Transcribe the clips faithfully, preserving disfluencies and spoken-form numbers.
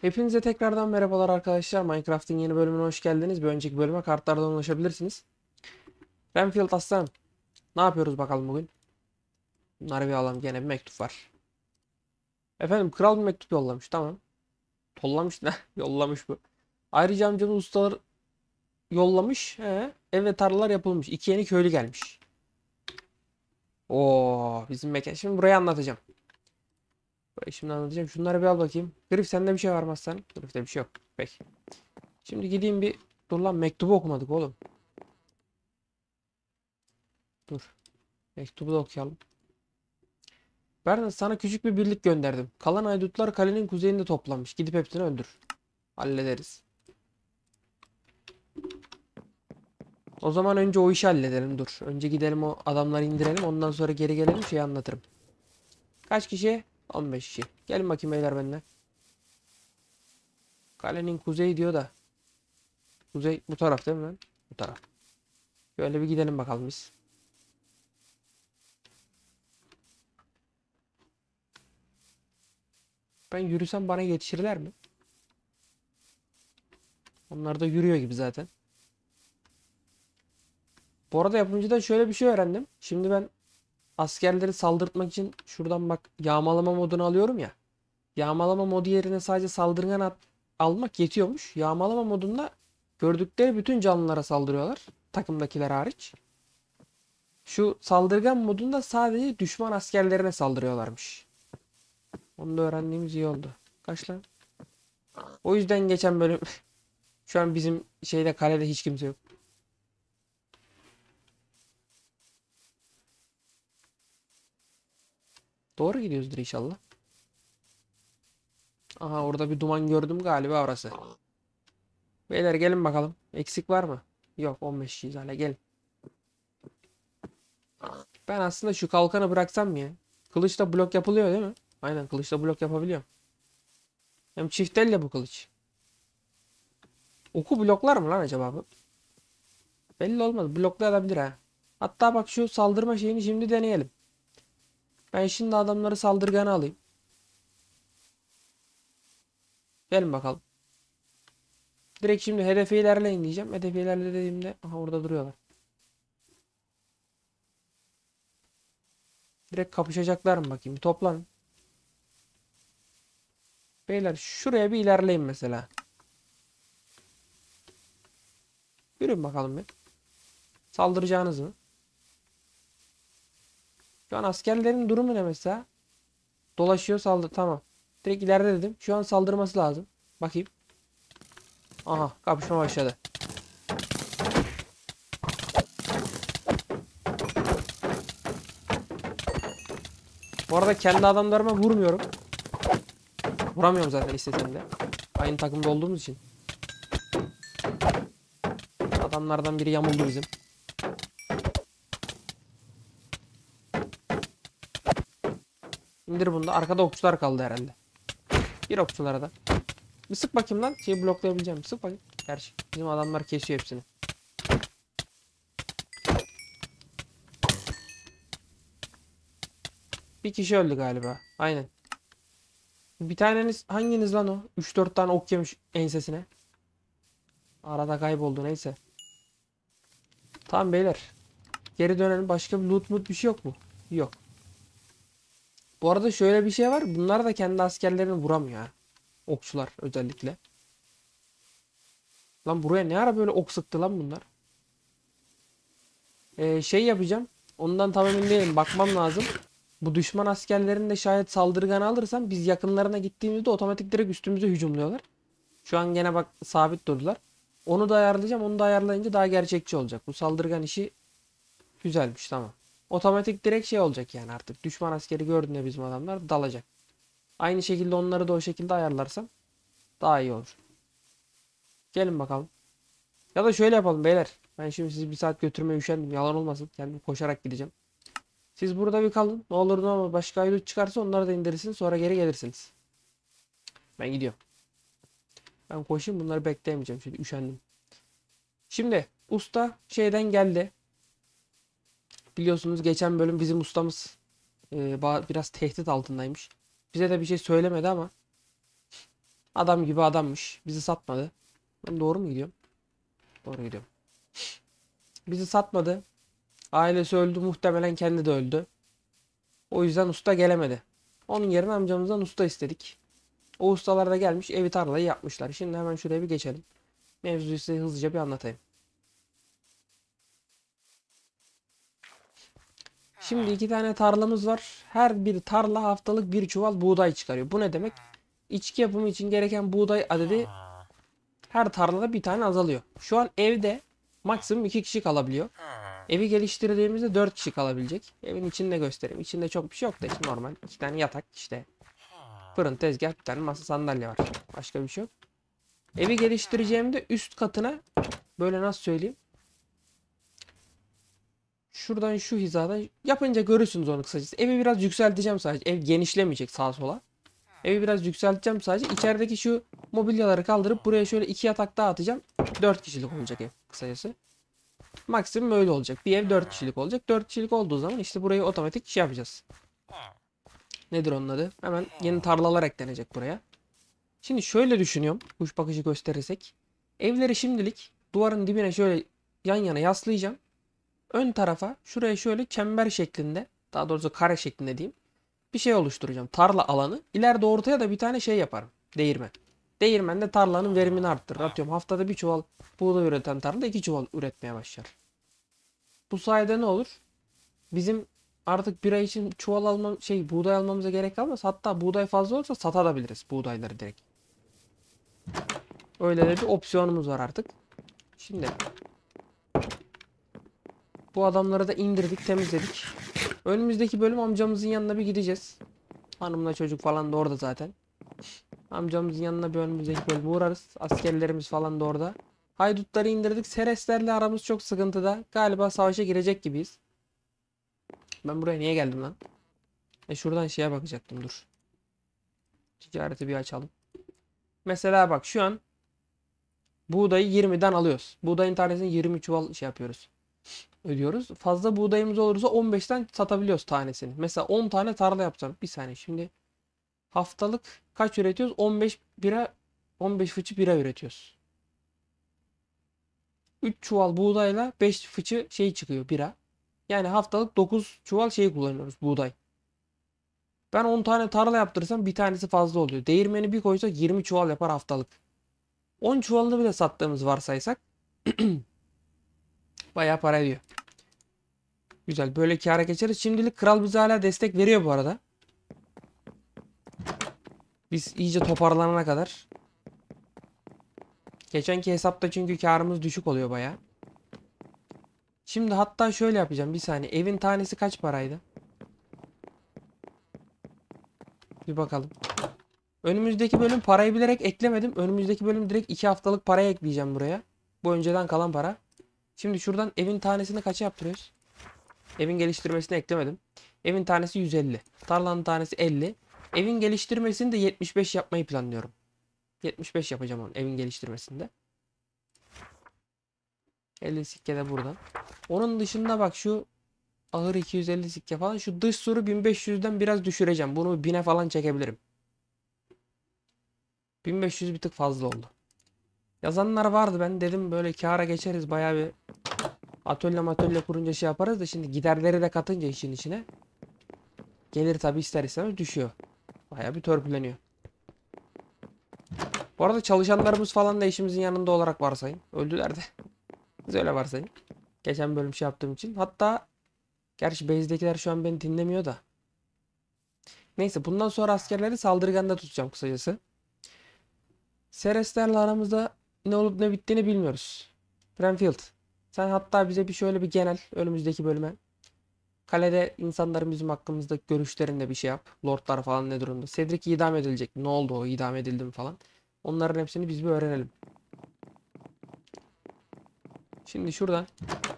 Hepinize tekrardan merhabalar arkadaşlar. Minecraft'ın yeni bölümüne hoş geldiniz. Bir önceki bölüme kartlardan ulaşabilirsiniz. Renfield Aslan. Ne yapıyoruz bakalım bugün? Bunları bir alalım. Gene bir mektup var. Efendim kral bir mektup yollamış. Tamam. Tollamış ne? Yollamış bu. Ayrıca amcanın ustalar yollamış. He. Ev ve tarlalar yapılmış. İki yeni köylü gelmiş. Oo, bizim mekan. Şimdi burayı anlatacağım. Burayı şimdi anlatacağım. Şunları bir al bakayım. Grif sende bir şey var mı aslanım? Grif'te bir şey yok. Peki. Şimdi gideyim bir... Dur lan mektubu okumadık oğlum. Dur. Mektubu da okuyalım. Ben sana küçük bir birlik gönderdim. Kalan haydutlar kalenin kuzeyinde toplanmış. Gidip hepsini öldür. Hallederiz. O zaman önce o işi halledelim. Dur. Önce gidelim o adamları indirelim. Ondan sonra geri gelelim şeyi anlatırım. Kaç kişi? on beş kişi. Gelin bakayım beyler benimle. Kalenin kuzeyi diyor da. Kuzey bu taraf değil mi lan? Bu taraf. Şöyle bir gidelim bakalım biz. Ben yürüsem bana yetişirler mi? Onlar da yürüyor gibi zaten. Bu arada yapımcıdan şöyle bir şey öğrendim. Şimdi ben askerleri saldırtmak için şuradan bak yağmalama modunu alıyorum ya. Yağmalama modu yerine sadece saldırgan at almak yetiyormuş. Yağmalama modunda gördükleri bütün canlılara saldırıyorlar. Takımdakiler hariç. Şu saldırgan modunda sadece düşman askerlerine saldırıyorlarmış. Onu da öğrendiğimiz iyi oldu. Kaç lan? O yüzden geçen bölüm şu an bizim şeyde kalede hiç kimse yok. Doğru gidiyoruzdur inşallah. Aha orada bir duman gördüm galiba orası. Beyler gelin bakalım. Eksik var mı? Yok on beş kişiyiz hala gelin. Ben aslında şu kalkanı bıraksam mı ya? Kılıçla blok yapılıyor değil mi? Aynen kılıçla blok yapabiliyorum. Hem çift elle bu kılıç. Oku bloklar mı lan acaba bu? Belli olmaz. Bloklayabilir ha. Hatta bak şu saldırma şeyini şimdi deneyelim. Ben şimdi adamları saldırganı alayım. Gelin bakalım. Direkt şimdi hedefe ilerleyin diyeceğim. Hedefe ilerle dediğimde aha orada duruyorlar. Direkt kapışacaklar mı bakayım. Bir toplanın. Beyler şuraya bir ilerleyin mesela. Yürüyün bakalım bir. Saldıracağınız mı? Şu an askerlerin durumu ne mesela? Dolaşıyor saldır. Tamam. Direkt ileride dedim. Şu an saldırması lazım. Bakayım. Aha kapışma başladı. Bu arada kendi adamlarıma vurmuyorum. Vuramıyorum zaten istesem de. Aynı takımda olduğumuz için. Adamlardan biri yamuldu bizim. İndir bunu da. Arkada okçular kaldı herhalde. Bir okçulara da. Bir sık bakayım lan. Şeyi bloklayabileceğim. Bir sık bakayım. Gerçi bizim adamlar kesiyor hepsini. Bir kişi öldü galiba. Aynen. Bir taneniz hanginiz lan o? üç dört tane ok yemiş ensesine. Arada kayboldu neyse. Tamam beyler. Geri dönelim. Başka bir loot mut bir şey yok mu? Yok. Bu arada şöyle bir şey var. Bunlar da kendi askerlerini vuramıyor ha. Okçular özellikle. Lan buraya ne ara böyle ok sıktı lan bunlar? Ee, şey yapacağım. Ondan tam emin değilim. Bakmam lazım. Bu düşman askerlerini de şayet saldırganı alırsam biz yakınlarına gittiğimizde otomatik direkt üstümüze hücumluyorlar. Şu an gene bak sabit durdular. Onu da ayarlayacağım. Onu da ayarlayınca daha gerçekçi olacak. Bu saldırgan işi güzelmiş tamam. Otomatik direkt şey olacak yani artık. Düşman askeri gördüğünde bizim adamlar dalacak. Aynı şekilde onları da o şekilde ayarlarsam daha iyi olur. Gelin bakalım. Ya da şöyle yapalım beyler. Ben şimdi sizi bir saat götürmeye üşendim. Yalan olmasın. Kendim koşarak gideceğim. Siz burada bir kalın. Ne olur ne olmaz. Başka haydut çıkarsa onları da indirsin. Sonra geri gelirsiniz. Ben gidiyorum. Ben koşayım. Bunları bekleyemeyeceğim. Şimdi üşendim. Şimdi usta şeyden geldi. Biliyorsunuz geçen bölüm bizim ustamız e, biraz tehdit altındaymış. Bize de bir şey söylemedi ama Adam gibi adammış. Bizi satmadı. Ben doğru mu gidiyorum? Doğru gidiyorum. Bizi satmadı. Ailesi öldü. Muhtemelen kendi de öldü. O yüzden usta gelemedi. Onun yerine amcamızdan usta istedik. O ustalar da gelmiş. Evi tarlayı yapmışlar. Şimdi hemen şuraya bir geçelim. Mevzuyu size hızlıca bir anlatayım. Şimdi iki tane tarlamız var. Her bir tarla haftalık bir çuval buğday çıkarıyor. Bu ne demek? İçki yapımı için gereken buğday adedi her tarlada bir tane azalıyor. Şu an evde maksimum iki kişi kalabiliyor. Evi geliştirdiğimizde dört kişi kalabilecek. Evin içini de göstereyim. İçinde çok bir şey yok da işte normal. İki tane yatak işte. Fırın, tezgah, bir tane masa, sandalye var. Başka bir şey yok. Evi geliştireceğimde üst katına böyle nasıl söyleyeyim? Şuradan şu hizada yapınca görürsünüz onu kısacası. Evi biraz yükselteceğim sadece. Ev genişlemeyecek sağa sola. Evi biraz yükselteceğim sadece. İçerideki şu mobilyaları kaldırıp buraya şöyle iki yatak daha atacağım. dört kişilik olacak ev kısacası. Maksimum öyle olacak. Bir ev dört kişilik olacak. dört kişilik olduğu zaman işte burayı otomatik şey yapacağız. Nedir onun adı? Hemen yeni tarlalar eklenecek buraya. Şimdi şöyle düşünüyorum. Kuş bakışı gösterirsek. Evleri şimdilik duvarın dibine şöyle yan yana yaslayacağım. Ön tarafa şuraya şöyle çember şeklinde, daha doğrusu kare şeklinde diyeyim, bir şey oluşturacağım. Tarla alanı. İleride ortaya da bir tane şey yaparım. Değirmen. Değirmen de tarlanın verimini arttırır. Atıyorum haftada bir çuval buğday üreten tarla iki çuval üretmeye başlar. Bu sayede ne olur? Bizim artık bira için çuval alma şey buğday almamıza gerek kalmaz. Hatta buğday fazla olursa satabiliriz buğdayları direkt. Öyle de bir opsiyonumuz var artık. Şimdi bu adamları da indirdik, temizledik. Önümüzdeki bölüm amcamızın yanına bir gideceğiz. Hanımla çocuk falan da orada zaten. Amcamızın yanına bir önümüzdeki bölüm uğrarız. Askerlerimiz falan da orada. Haydutları indirdik. Sereslerle aramız çok sıkıntıda. Galiba savaşa girecek gibiyiz. Ben buraya niye geldim lan? E şuradan şeye bakacaktım, dur. Ticareti bir açalım. Mesela bak şu an buğdayı yirmiden alıyoruz. Buğdayın tanesini yirmi çuval şey yapıyoruz. Ödüyoruz. Fazla buğdayımız olursa on beşten satabiliyoruz tanesini. Mesela on tane tarla yapacağım. Bir saniye şimdi. Haftalık kaç üretiyoruz? on beş bira, on beş fıçı bira üretiyoruz. üç çuval buğdayla beş fıçı şey çıkıyor, bira. Yani haftalık dokuz çuval şey kullanıyoruz, buğday. Ben on tane tarla yaptırırsam bir tanesi fazla oluyor. Değirmeni bir koysak yirmi çuval yapar haftalık. on çuvalını bile sattığımız varsaysak bayağı para ediyor. Güzel, böyle kâra geçeriz. Şimdilik kral bize hala destek veriyor bu arada. Biz iyice toparlanana kadar. Geçenki hesapta çünkü karımız düşük oluyor baya. Şimdi hatta şöyle yapacağım, bir saniye. Evin tanesi kaç paraydı? Bir bakalım. Önümüzdeki bölüm parayı bilerek eklemedim. Önümüzdeki bölüm direkt iki haftalık paraya ekleyeceğim buraya. Bu önceden kalan para. Şimdi şuradan evin tanesini kaça yaptırıyoruz? Evin geliştirmesini eklemedim. Evin tanesi yüz elli. Tarlanın tanesi elli. Evin geliştirmesini de yetmiş beş yapmayı planlıyorum. yetmiş beş yapacağım onun evin geliştirmesinde. elli sikke de buradan. Onun dışında bak şu ahır iki yüz elli sikke falan. Şu dış suru bin beş yüzden biraz düşüreceğim. Bunu bine falan çekebilirim. bin beş yüz bir tık fazla oldu. Yazanlar vardı, ben dedim böyle kâra geçeriz, bayağı bir atölye matölye kurunca şey yaparız da şimdi giderleri de katınca işin içine gelir tabi ister istemez düşüyor. Bayağı bir törpüleniyor. Bu arada çalışanlarımız falan da işimizin yanında olarak varsayın. Öldüler de. Biz öyle varsayın. Geçen bölüm şey yaptığım için. Hatta gerçi base'dekiler şu an beni dinlemiyor da. Neyse, bundan sonra askerleri saldırganda tutacağım kısacası. Sereslerle aramızda ne olup ne bittiğini bilmiyoruz. Brenfield, sen hatta bize bir şöyle bir genel önümüzdeki bölüme. Kalede insanların bizim hakkımızda görüşlerinde bir şey yap. Lordlar falan ne durumda? Cedric idam edilecek. Ne oldu, o idam edildi mi falan. Onların hepsini biz bir öğrenelim. Şimdi şuradan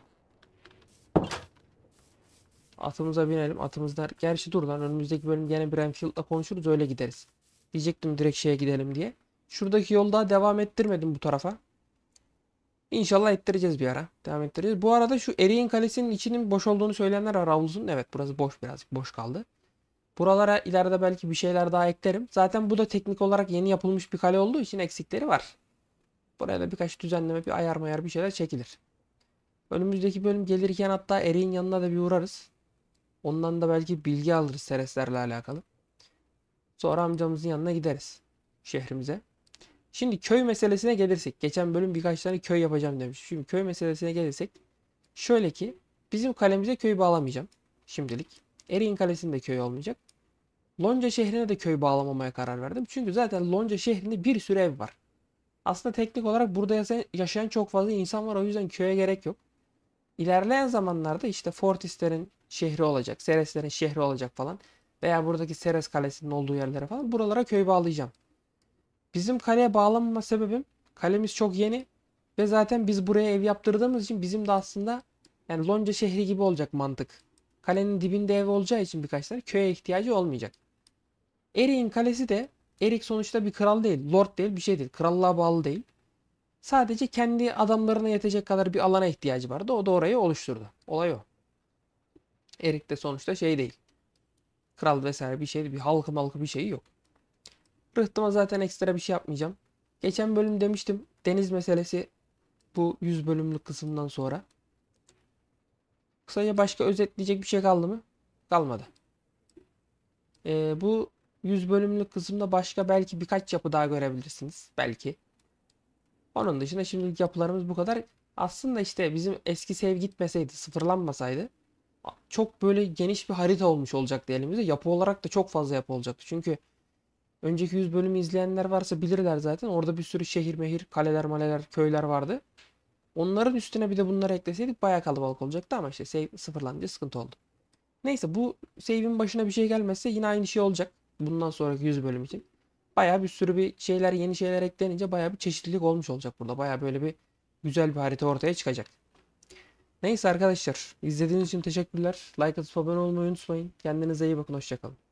atımıza binelim. Atımızda gerçi dur lan, önümüzdeki bölüm gene Brenfield'la konuşuruz, öyle gideriz. Diyecektim direkt şeye gidelim diye. Şuradaki yolda devam ettirmedim bu tarafa. İnşallah ettireceğiz bir ara. Devam ettireceğiz. Bu arada şu Eriğin Kalesi'nin içinin boş olduğunu söyleyenler var, havuzun. Evet, burası boş, birazcık boş kaldı. Buralara ileride belki bir şeyler daha eklerim. Zaten bu da teknik olarak yeni yapılmış bir kale olduğu için eksikleri var. Buraya da birkaç düzenleme, bir ayar mayar bir şeyler çekilir. Önümüzdeki bölüm gelirken hatta Erik'in yanına da bir uğrarız. Ondan da belki bilgi alırız Sereslerle alakalı. Sonra amcamızın yanına gideriz. Şehrimize. Şimdi köy meselesine gelirsek. Geçen bölüm birkaç tane köy yapacağım demiş. Şimdi köy meselesine gelirsek. Şöyle ki bizim kalemize köy bağlamayacağım. Şimdilik. Erik'in kalesinde köy olmayacak. Lonca şehrine de köy bağlamamaya karar verdim. Çünkü zaten Lonca şehrinde bir sürü ev var. Aslında teknik olarak burada yaşayan çok fazla insan var. O yüzden köye gerek yok. İlerleyen zamanlarda işte Fortislerin şehri olacak. Sereslerin şehri olacak falan. Veya buradaki Seres Kalesi'nin olduğu yerlere falan. Buralara köy bağlayacağım. Bizim kaleye bağlanmama sebebim kalemiz çok yeni. Ve zaten biz buraya ev yaptırdığımız için bizim de aslında yani Lonca şehri gibi olacak mantık. Kalenin dibinde ev olacağı için birkaç tane köye ihtiyacı olmayacak. Erik'in kalesi de Erik sonuçta bir kral değil. Lord değil, bir şey değil. Krallığa bağlı değil. Sadece kendi adamlarına yetecek kadar bir alana ihtiyacı vardı. O da orayı oluşturdu. Olay o. Erik de sonuçta şey değil. Kral vesaire bir şey, bir halkı malkı bir şeyi yok. Rıhtıma zaten ekstra bir şey yapmayacağım. Geçen bölüm demiştim deniz meselesi bu yüz bölümlük kısımdan sonra. Kısaca başka özetleyecek bir şey kaldı mı? Kalmadı. Ee, bu yüz bölümlük kısımda başka belki birkaç yapı daha görebilirsiniz. Belki. Onun dışında şimdilik yapılarımız bu kadar. Aslında işte bizim eski save gitmeseydi, sıfırlanmasaydı çok böyle geniş bir harita olmuş olacaktı elimizde. Yapı olarak da çok fazla yapı olacaktı. Çünkü önceki yüz bölümü izleyenler varsa bilirler zaten. Orada bir sürü şehir mehir, kaleler, maleler, köyler vardı. Onların üstüne bir de bunları ekleseydik bayağı kalabalık olacaktı ama işte save sıfırlanınca sıkıntı oldu. Neyse bu save'in başına bir şey gelmezse yine aynı şey olacak. Bundan sonraki yüz bölüm için. Bayağı bir sürü bir şeyler, yeni şeyler eklenince bayağı bir çeşitlilik olmuş olacak burada. Bayağı böyle bir güzel bir harita ortaya çıkacak. Neyse arkadaşlar, izlediğiniz için teşekkürler. Like atıp abone olmayı unutmayın. Kendinize iyi bakın, hoşça kalın.